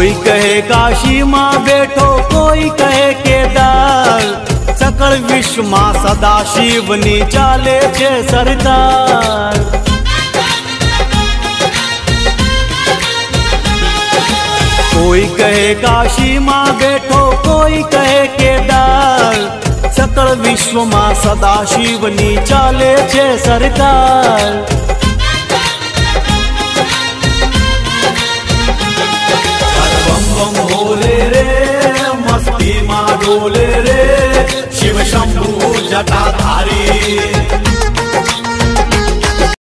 कोई कहे काशी माँ बैठो, कोई कहे केदार, सकल विश्व माँ सदा शिवनी चाले छे सरकार। कोई कहे काशी माँ बैठो, कोई कहे केदार, सकल विश्व माँ सदा शिवनी चाले छे सरकार। भोले रे मस्ती माँ डोले रे, शिव शंभु जटाधारी।